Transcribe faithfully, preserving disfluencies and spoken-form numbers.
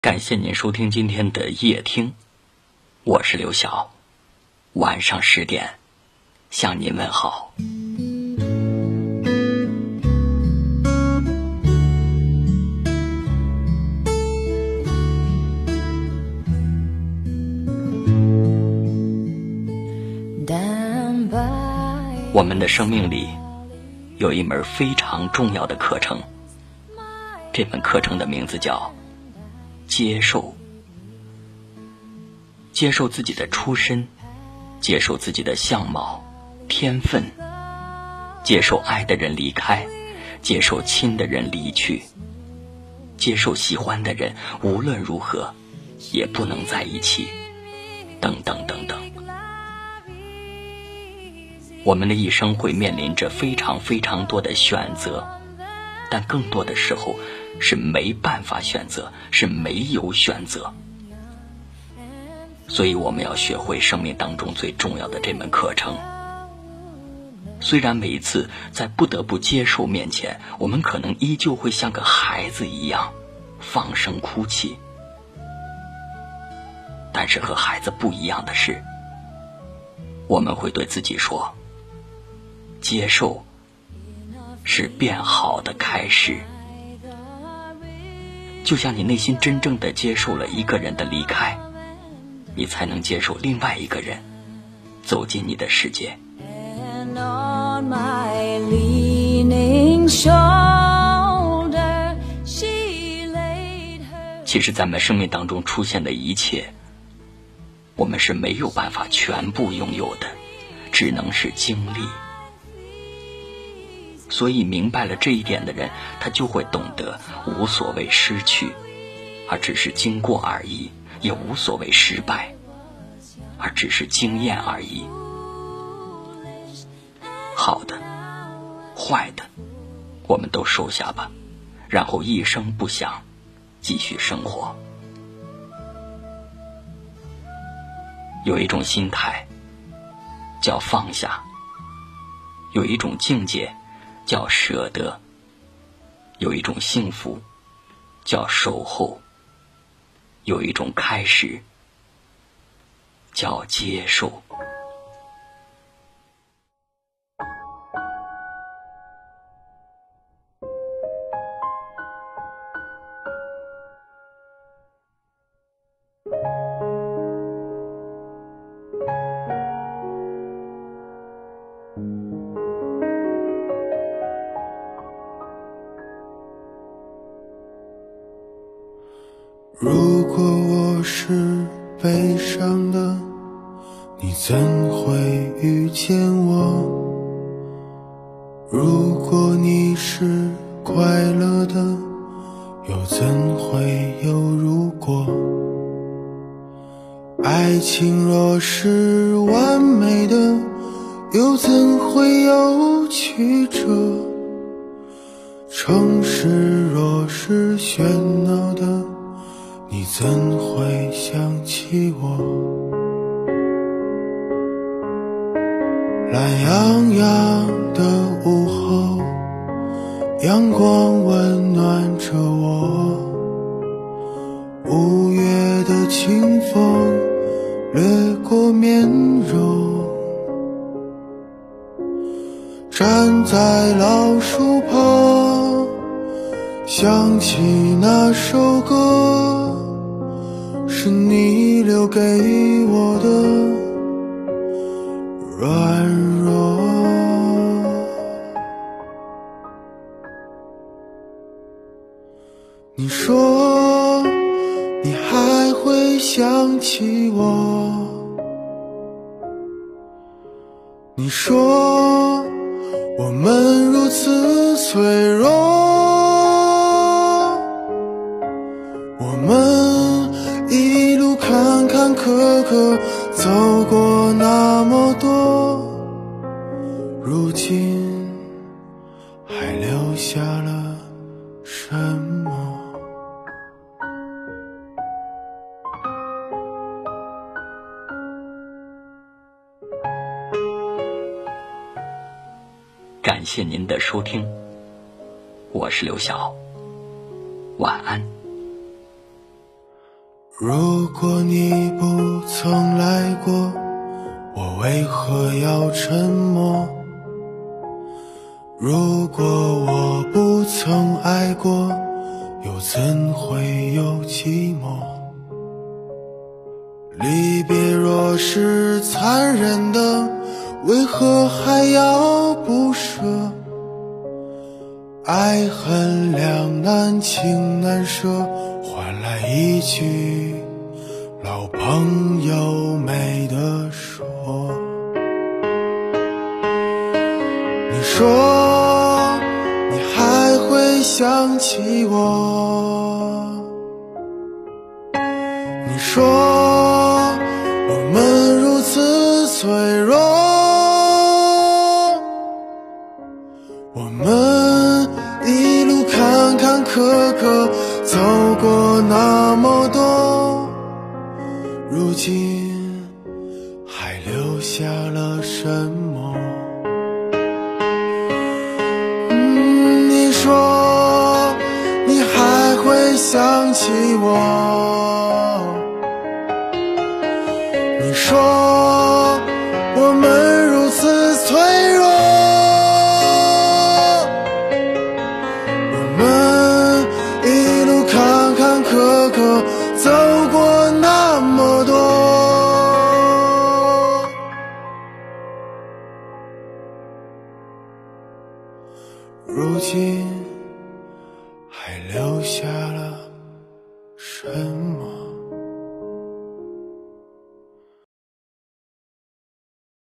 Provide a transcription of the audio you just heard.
感谢您收听今天的夜听，我是刘晓，晚上十点向您问好。我们的生命里有一门非常重要的课程，这门课程的名字叫接受。接受自己的出身，接受自己的相貌、天分，接受爱的人离开，接受亲的人离去，接受喜欢的人无论如何也不能在一起，等等等等。我们的一生会面临着非常非常多的选择，但更多的时候是没办法选择，是没有选择。所以我们要学会生命当中最重要的这门课程。虽然每一次在不得不接受面前，我们可能依旧会像个孩子一样放声哭泣，但是和孩子不一样的是，我们会对自己说，接受是变好的开始。就像你内心真正的接受了一个人的离开，你才能接受另外一个人走进你的世界。其实咱们生命当中出现的一切，我们是没有办法全部拥有的，只能是经历。所以明白了这一点的人，他就会懂得无所谓失去，而只是经过而已，也无所谓失败，而只是经验而已。好的，坏的，我们都收下吧，然后一声不响继续生活。有一种心态叫放下，有一种境界叫舍得，有一种幸福叫守候，有一种开始叫接受。 如果我是悲伤的，你怎会遇见我？如果你是快乐的，又怎会有如果？爱情若是完美的，又怎会有曲折？城市若是喧闹的，你怎会想起我？懒洋洋的午后，阳光温暖着我，五月的清风掠过面容，站在老树旁，想起那首歌，是你留给我的软弱。你说你还会想起我，你说我们如此脆弱，我们一路坎坎坷坷走过那么多，如今还留下了什么？ 感谢您的收听，我是刘晓，晚安。 如果你不曾来过，我为何要沉默？如果我不曾爱过，又怎会有寂寞？离别若是残忍的，为何还要不舍？爱恨两难，情难舍，换来一句老朋友没得说。你说你还会想起我，你说我们如此脆弱，我们一路坎坎坷坷走过那么多，如今还留下了什么？嗯，你说你还会想起我，你说我们如此脆弱，我们一路坎坎坷坷走过那么多，如今